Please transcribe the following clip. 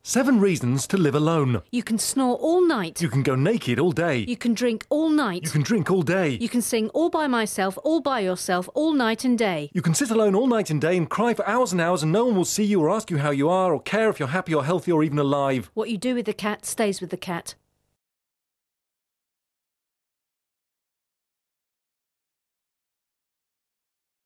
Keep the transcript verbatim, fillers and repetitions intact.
Seven reasons to live alone. You can snore all night. You can go naked all day. You can drink all night. You can drink all day. You can sing all by myself, all by yourself, all night and day. You can sit alone all night and day and cry for hours and hours and no one will see you or ask you how you are or care if you're happy or healthy or even alive. What you do with the cat stays with the cat.